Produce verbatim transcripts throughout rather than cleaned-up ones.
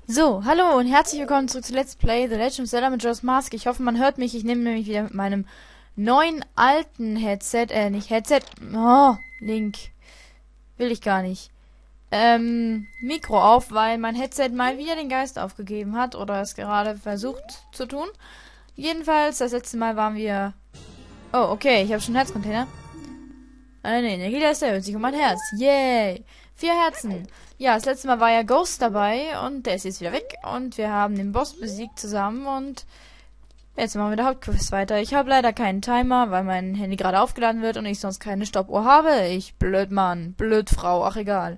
So, hallo und herzlich willkommen zurück zu Let's Play The Legend of Zelda Majora's Mask. Ich hoffe, man hört mich. Ich nehme nämlich wieder mit meinem neuen alten Headset, äh, nicht Headset, oh, Link, will ich gar nicht, ähm, Mikro auf, weil mein Headset mal wieder den Geist aufgegeben hat oder es gerade versucht zu tun. Jedenfalls, das letzte Mal waren wir, oh, okay, ich habe schon einen Herzcontainer. Eine Energieleiste erhöht sich um mein Herz. Yay! Vier Herzen. Ja, das letzte Mal war ja Ghost dabei und der ist jetzt wieder weg. Und wir haben den Boss besiegt zusammen und jetzt machen wir der Hauptquest weiter. Ich habe leider keinen Timer, weil mein Handy gerade aufgeladen wird und ich sonst keine Stoppuhr habe. Ich blöd Mann, blöd Frau, ach egal.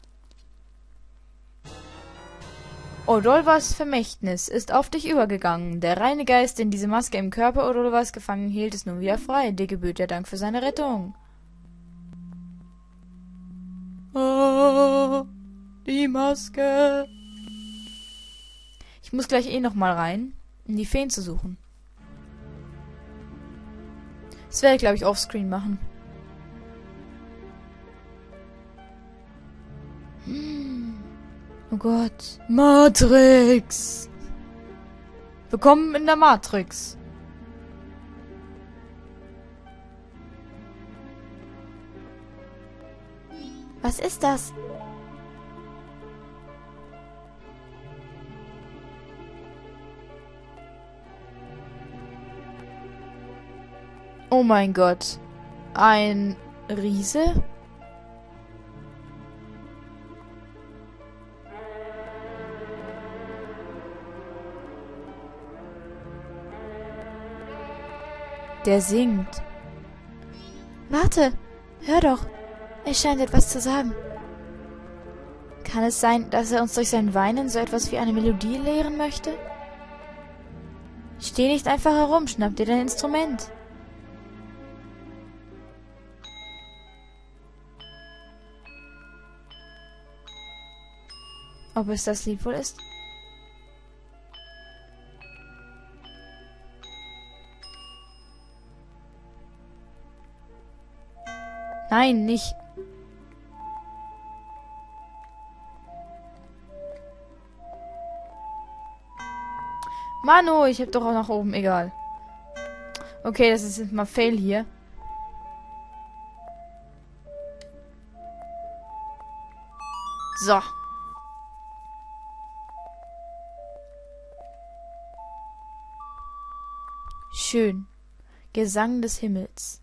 Odolvas Vermächtnis ist auf dich übergegangen. Der reine Geist, den diese Maske im Körper Odolvas gefangen hielt, ist nun wieder frei. Dir gebührt der Dank für seine Rettung. Oh, die Maske. Ich muss gleich eh noch mal rein, um die Feen zu suchen. Das werde ich, glaube ich, offscreen machen. Hm. Oh Gott. Matrix. Willkommen in der Matrix. Was ist das? Oh mein Gott. Ein Riese? Der singt. Warte, hör doch. Er scheint etwas zu sagen. Kann es sein, dass er uns durch sein Weinen so etwas wie eine Melodie lehren möchte? Steh nicht einfach herum, schnapp dir dein Instrument. Ob es das Lied wohl ist? Nein, nicht. Manu, ich hab doch auch nach oben, egal. Okay, das ist jetzt mal Fail hier. So. Schön. Gesang des Himmels.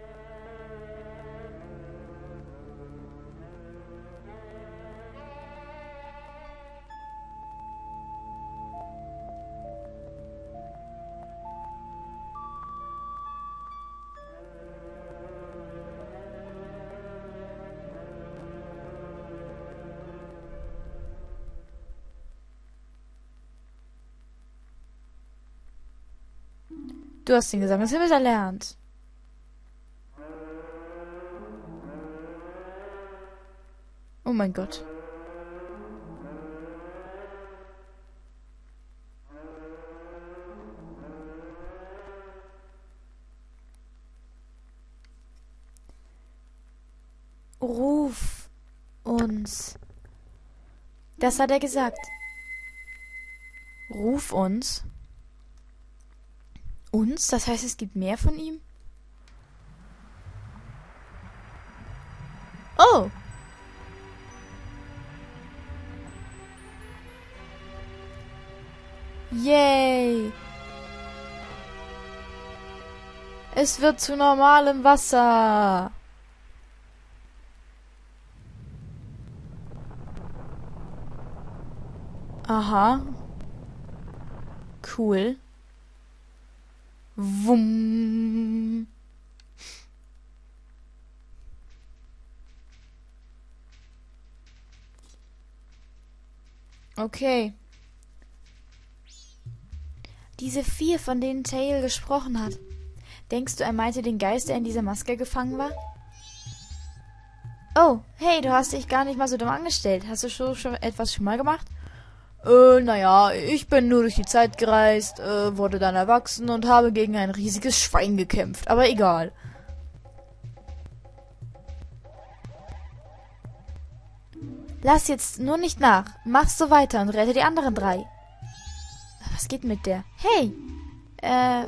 Du hast den Gesang des Himmels erlernt. Oh mein Gott. Ruf uns. Das hat er gesagt. Ruf uns. Uns? Das heißt, es gibt mehr von ihm? Oh! Yay! Es wird zu normalem Wasser! Aha. Cool. Wumm. Okay. Diese vier, von denen Tail gesprochen hat. Denkst du, er meinte den Geist, der in dieser Maske gefangen war? Oh, hey, du hast dich gar nicht mal so dumm angestellt. Hast du schon, schon etwas schon mal gemacht? Äh, naja, ich bin nur durch die Zeit gereist, äh, wurde dann erwachsen und habe gegen ein riesiges Schwein gekämpft. Aber egal. Lass jetzt nur nicht nach. Mach's so weiter und rette die anderen drei. Was geht mit der? Hey! Äh...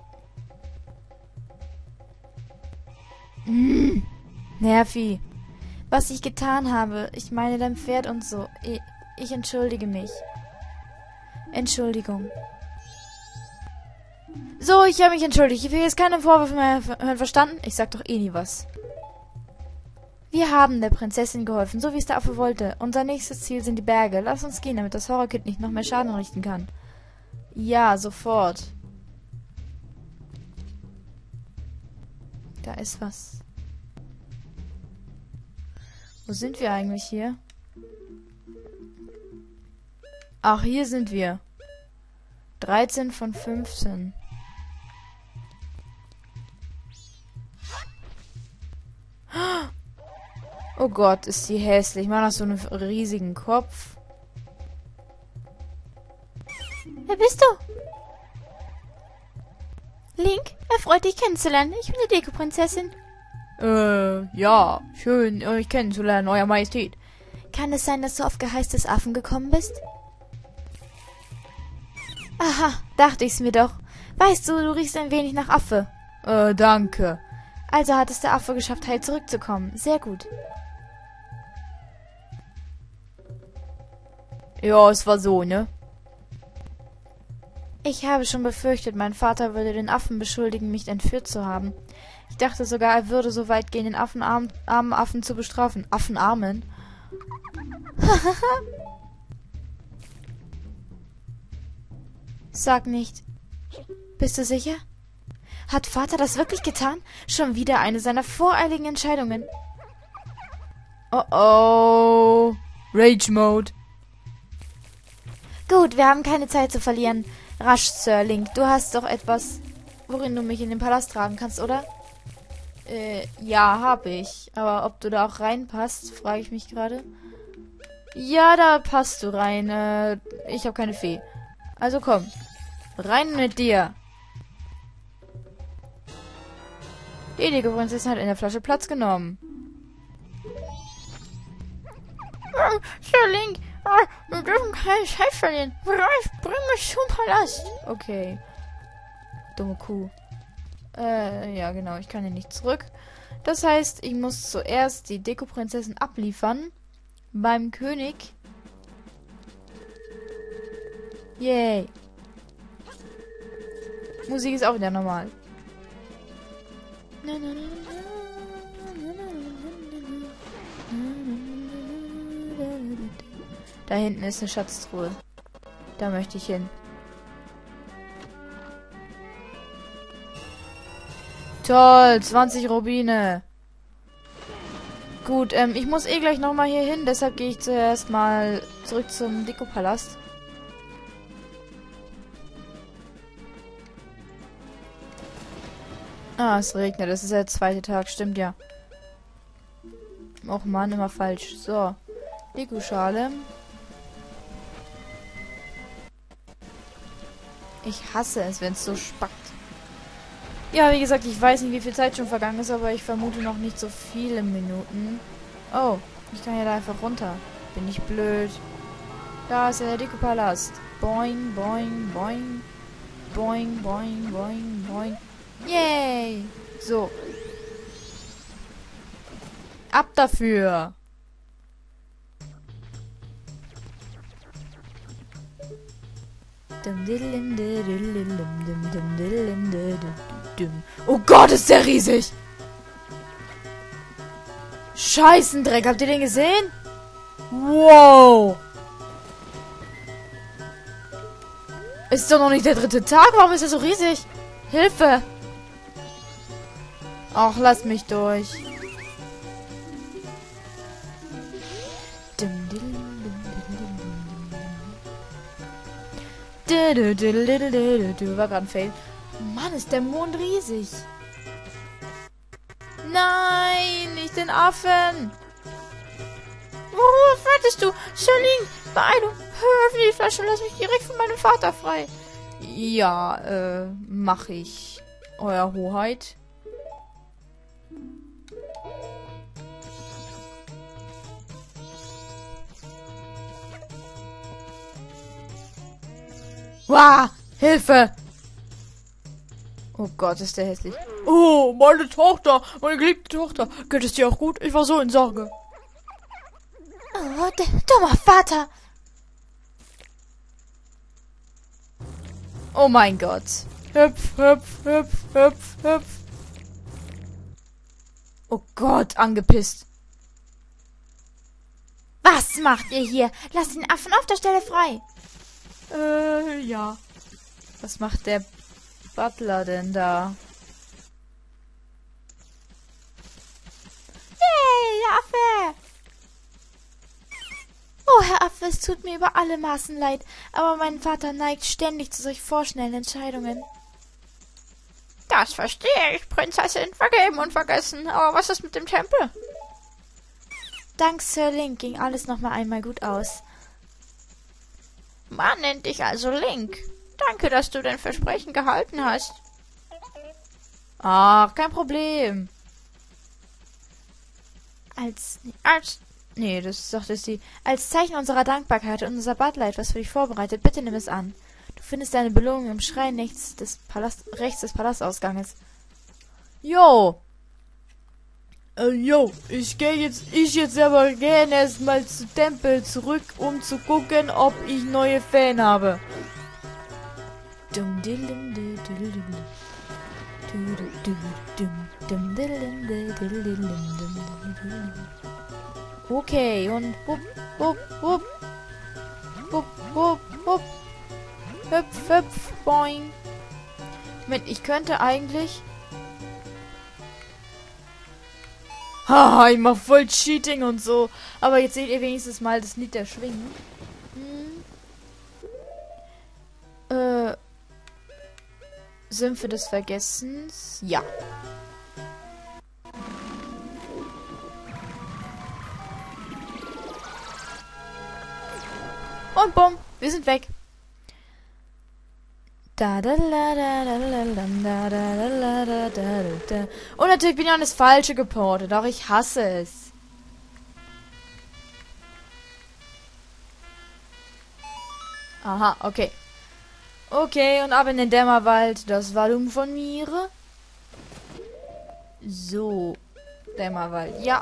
Mm, Nervi. Was ich getan habe. Ich meine dein Pferd und so. Ich, ich entschuldige mich. Entschuldigung. So, ich habe mich entschuldigt. Ich will jetzt keine Vorwürfe mehr hören, verstanden? Ich sag doch eh nie was. Wir haben der Prinzessin geholfen, so wie es der Affe wollte. Unser nächstes Ziel sind die Berge. Lass uns gehen, damit das Horrorkind nicht noch mehr Schaden richten kann. Ja, sofort. Da ist was. Wo sind wir eigentlich hier? Ach, hier sind wir. dreizehn von fünfzehn. Oh Gott, ist die hässlich. Man hat so einen riesigen Kopf. Wer bist du? Link, erfreut dich kennenzulernen. Ich bin die Deko-Prinzessin. Äh, ja, schön, euch kennenzulernen, Euer Majestät. Kann es sein, dass du auf Geheiß des Affen gekommen bist? Aha, dachte ich's mir doch. Weißt du, du riechst ein wenig nach Affe. Äh, danke. Also hat es der Affe geschafft, heil zurückzukommen. Sehr gut. Ja, es war so, ne? Ich habe schon befürchtet, mein Vater würde den Affen beschuldigen, mich entführt zu haben. Ich dachte sogar, er würde so weit gehen, den affenarmen armen Affen zu bestrafen. Affenarmen? Sag nicht. Bist du sicher? Hat Vater das wirklich getan? Schon wieder eine seiner voreiligen Entscheidungen. Oh oh. Rage Mode. Gut, wir haben keine Zeit zu verlieren. Rasch, Sir Link. Du hast doch etwas, worin du mich in den Palast tragen kannst, oder? Äh, ja, hab ich. Aber ob du da auch reinpasst, frage ich mich gerade. Ja, da passt du rein. Äh, ich habe keine Fee. Also komm. Rein mit dir. Die Deko-Prinzessin hat in der Flasche Platz genommen. Oh, Sir Link, oh, wir dürfen keine Zeit verlieren. Ich bring mich zum Palast. Okay. Dumme Kuh. Äh, ja genau, ich kann hier nicht zurück. Das heißt, ich muss zuerst die Deko-Prinzessin abliefern. Beim König. Yay. Musik ist auch wieder normal. Da hinten ist eine Schatztruhe. Da möchte ich hin. Toll, zwanzig Rubine. Gut, ähm, ich muss eh gleich nochmal hier hin, deshalb gehe ich zuerst mal zurück zum Deko-Palast. Ah, es regnet. Das ist der zweite Tag. Stimmt ja. Och Mann, immer falsch. So. Deko-Schale. Ich hasse es, wenn es so spackt. Ja, wie gesagt, ich weiß nicht, wie viel Zeit schon vergangen ist, aber ich vermute noch nicht so viele Minuten. Oh, ich kann ja da einfach runter. Bin ich blöd. Da ist ja der Deko-Palast. Boing, boing, boing. Boing, boing, boing, boing. Yay! So. Ab dafür! Oh Gott, ist der riesig! Scheißendreck, habt ihr den gesehen? Wow! Ist doch noch nicht der dritte Tag, warum ist er so riesig? Hilfe! Ach, lass mich durch. War gerade ein Fail. Mann, ist der Mond riesig. Nein, nicht den Affen. Worauf wartest du? Charlene, Beeilung. Öffne die Flasche und lass mich direkt von meinem Vater frei. Ja, äh, mach ich. Euer Hoheit. Wow, Hilfe! Oh Gott, ist der hässlich. Oh, meine Tochter, meine geliebte Tochter. Geht es dir auch gut? Ich war so in Sorge. Oh, der dummer Vater. Oh mein Gott. Hüpf, hüpf, hüpf, hüpf, hüpf. Oh Gott, angepisst. Was macht ihr hier? Lasst den Affen auf der Stelle frei. Äh, ja. Was macht der Butler denn da? Hey, der Affe! Oh, Herr Affe, es tut mir über alle Maßen leid, aber mein Vater neigt ständig zu solch vorschnellen Entscheidungen. Das verstehe ich, Prinzessin. Vergeben und vergessen. Aber was ist mit dem Tempel? Dank Sir Link ging alles noch mal einmal gut aus. Man nennt dich also Link. Danke, dass du dein Versprechen gehalten hast. Ach, kein Problem. Als, Als... Nee, das sagte sie. Als Zeichen unserer Dankbarkeit und unser Butler etwas für dich vorbereitet. Bitte nimm es an. Du findest deine Belohnung im Schrein rechts des, Palast, rechts des Palastausganges. Jo. Äh, jo, ich gehe jetzt, ich jetzt aber gerne erstmal zu Tempel zurück, um zu gucken, ob ich neue Fan habe. Okay, und wupp, wupp, wupp. Wupp, wupp, wupp. Hüpf, hüpf, boing. Moment, ich könnte eigentlich... Haha, ich mach voll Cheating und so. Aber jetzt seht ihr wenigstens mal das Lied der Schwingen. Hm. Äh... Sümpfe des Vergessens. Ja. Und bumm, wir sind weg. Da, da, da, da, da, da, da, da, da, da, da. Und natürlich bin ich an das Falsche geportet, auch ich hasse es. Aha, okay. Okay, und ab in den Dämmerwald. Das war dumm von mir. So. Dämmerwald, ja.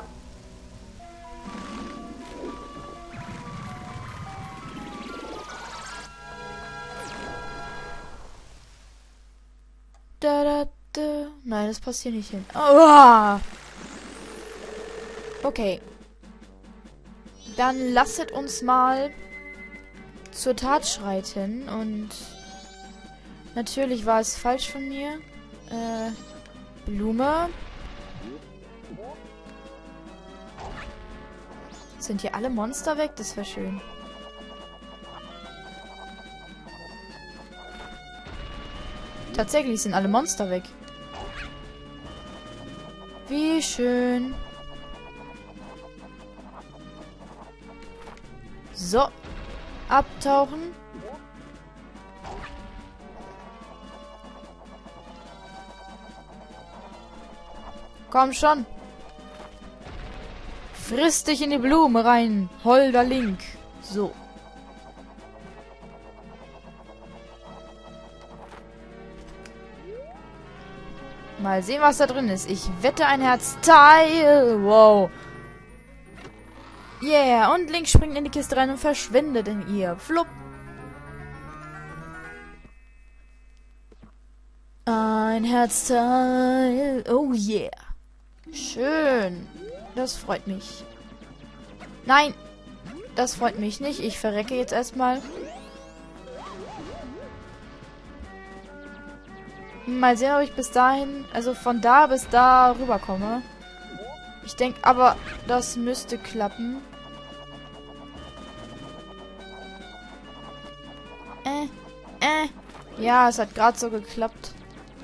Da, da, da. Nein, das passt hier nicht hin. Oh. Okay. Dann lasset uns mal zur Tat schreiten. Und natürlich war es falsch von mir. Äh, Blume. Sind hier alle Monster weg? Das wäre schön. Tatsächlich sind alle Monster weg. Wie schön. So. Abtauchen. Komm schon. Friss dich in die Blume rein. Holder Link. So. Mal sehen, was da drin ist. Ich wette ein Herzteil. Wow. Yeah. Und Link springt in die Kiste rein und verschwindet in ihr. Flupp. Ein Herzteil. Oh yeah. Schön. Das freut mich. Nein. Das freut mich nicht. Ich verrecke jetzt erstmal. Mal sehen, ob ich bis dahin, also von da bis da rüberkomme. Ich denke aber, das müsste klappen. Äh, äh. Ja, es hat gerade so geklappt.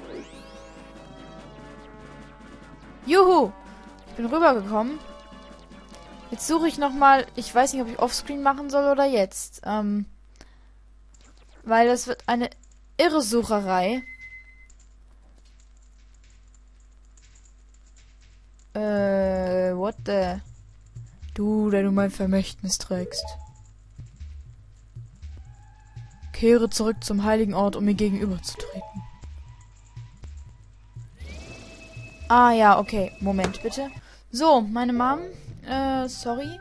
Juhu! Ich bin rübergekommen. Jetzt suche ich nochmal, ich weiß nicht, ob ich Offscreen machen soll oder jetzt. Ähm, weil das wird eine irre Sucherei. Äh, what the... Du, der du mein Vermächtnis trägst. kehre zurück zum heiligen Ort, um mir gegenüberzutreten. Ah ja, okay. Moment, bitte. So, meine Mom. Äh, sorry.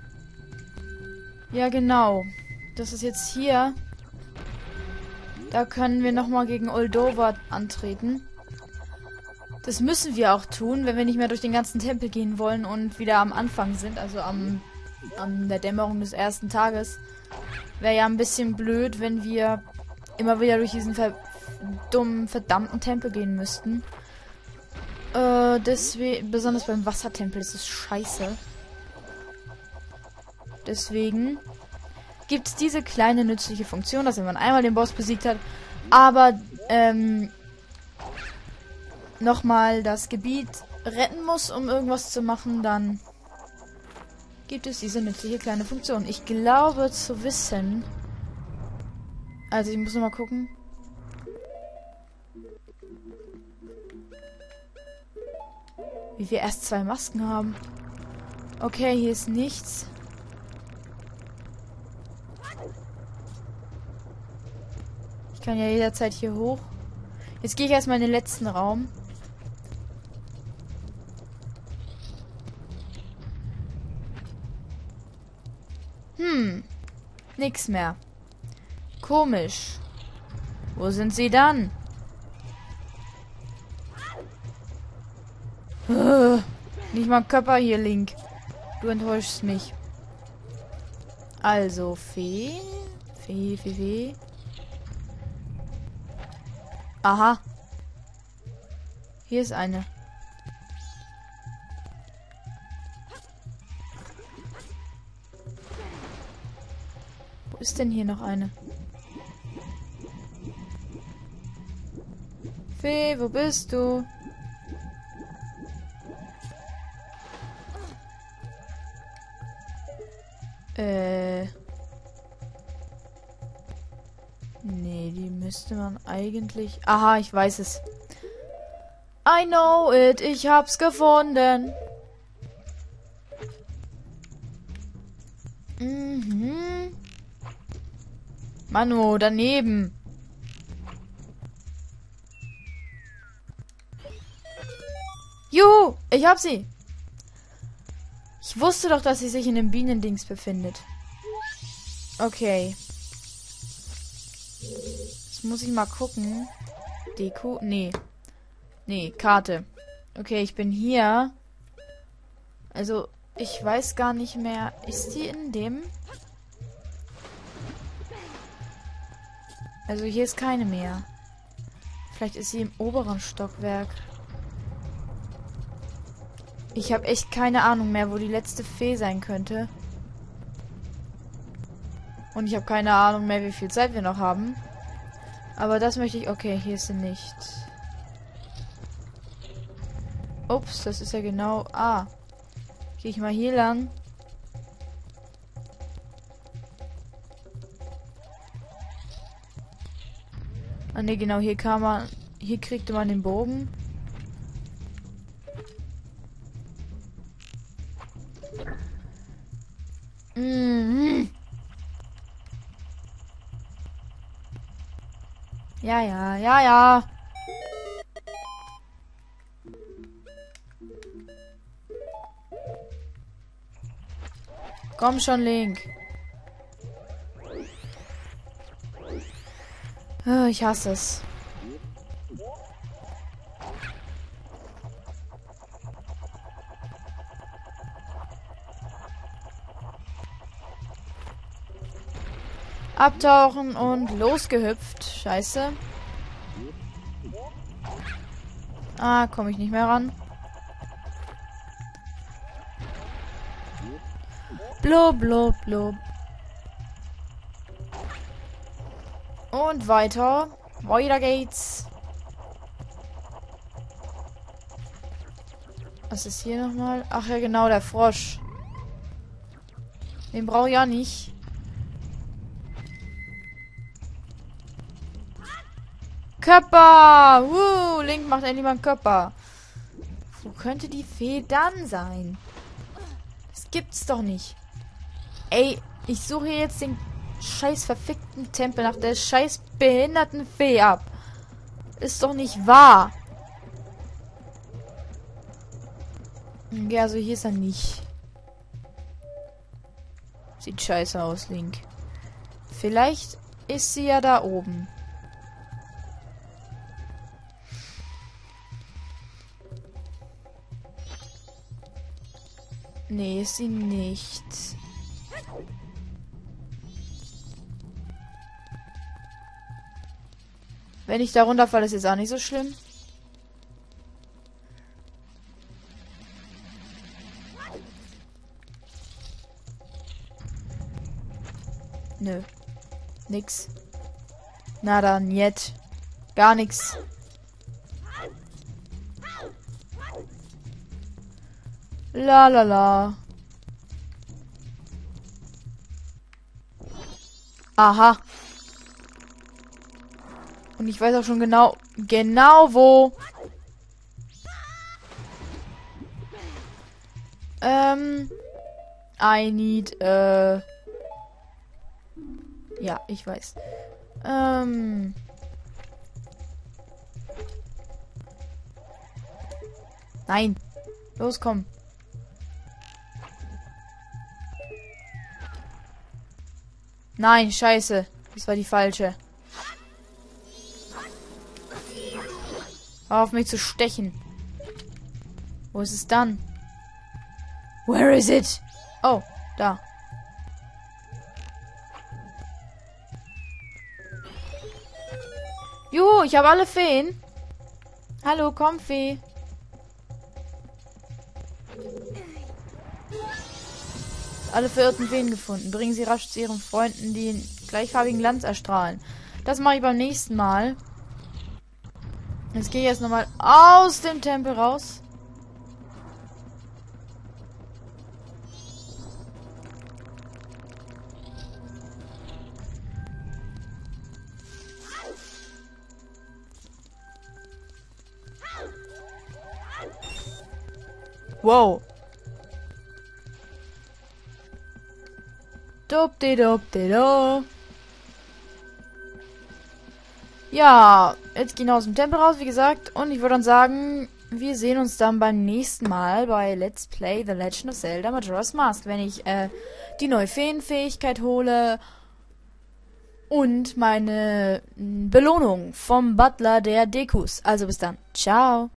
Ja, genau. Das ist jetzt hier. Da können wir nochmal gegen Oldova antreten. Das müssen wir auch tun, wenn wir nicht mehr durch den ganzen Tempel gehen wollen und wieder am Anfang sind, also am, an der Dämmerung des ersten Tages. Wäre ja ein bisschen blöd, wenn wir immer wieder durch diesen ver dummen, verdammten Tempel gehen müssten. Äh, deswegen, besonders beim Wassertempel ist es scheiße. Deswegen gibt es diese kleine nützliche Funktion, dass wenn man einmal den Boss besiegt hat, aber ähm, nochmal das Gebiet retten muss, um irgendwas zu machen, dann gibt es diese nützliche kleine Funktion. Ich glaube zu wissen... Also ich muss noch mal gucken. Wie wir erst zwei Masken haben. Okay, hier ist nichts. Ich kann ja jederzeit hier hoch. Jetzt gehe ich erstmal in den letzten Raum. Hm. Nix mehr. Komisch. Wo sind sie dann? Uh, nicht mal ein Körper hier, Link. Du enttäuschst mich. Also, Fee. Fee, Fee, Fee. Aha. Hier ist eine. Wo ist denn hier noch eine? Fee, wo bist du? Äh. Nee, die müsste man eigentlich... Aha, ich weiß es. I know it, ich hab's gefunden. Mhm. Manu, daneben. Juhu, ich hab sie. Ich wusste doch, dass sie sich in dem Bienendings befindet. Okay. Jetzt muss ich mal gucken. Deko? Nee. Nee, Karte. Okay, ich bin hier. Also, ich weiß gar nicht mehr. Ist die in dem? Also, hier ist keine mehr. Vielleicht ist sie im oberen Stockwerk. Ich habe echt keine Ahnung mehr, wo die letzte Fee sein könnte. Und ich habe keine Ahnung mehr, wie viel Zeit wir noch haben. Aber das möchte ich... Okay, hier ist sie nicht. Ups, das ist ja genau... Ah. Gehe ich mal hier lang. Ah ne, genau, hier kam man... Hier kriegte man den Bogen. Mhm. Ja, ja, ja, ja. Komm schon, Link. Oh, ich hasse es. Abtauchen und losgehüpft. Scheiße. Ah, komme ich nicht mehr ran. Blub, blub, blub. Und weiter. Weiter geht's. Was ist hier nochmal? Ach ja, genau, der Frosch. Den brauche ich ja nicht. Körper! Woo! Link macht endlich mal einen Körper. Wo könnte die Fee dann sein? Das gibt's doch nicht. Ey, ich suche jetzt den scheiß verfickten Tempel nach der scheiß behinderten Fee ab. Ist doch nicht wahr. Ja, also hier ist er nicht. Sieht scheiße aus, Link. Vielleicht ist sie ja da oben. Nee, ist sie nicht. Wenn ich da runterfalle, ist jetzt auch nicht so schlimm. Nö. Nix. Na dann, jetzt. Gar nix. La la la. Aha. Und ich weiß auch schon genau, genau wo. Ähm. I need, äh. Ja, ich weiß. Ähm. Nein. Los, komm. Nein, scheiße. Das war die falsche. Hör auf mich zu stechen. Wo ist es dann? Where is it? Oh, da. Juhu, ich habe alle Feen. Hallo, komm, Fee. Alle verirrten Feen gefunden. Bringen sie rasch zu ihren Freunden, die in gleichfarbigen Glanz erstrahlen. Das mache ich beim nächsten Mal. Jetzt gehe ich jetzt nochmal aus dem Tempel raus. Wow. Dupdi-dupdi-do. Ja, jetzt gehen wir aus dem Tempel raus, wie gesagt. Und ich würde dann sagen, wir sehen uns dann beim nächsten Mal bei Let's Play The Legend of Zelda Majora's Mask, wenn ich äh, die neue Feenfähigkeit hole und meine Belohnung vom Butler der Dekus. Also bis dann. Ciao.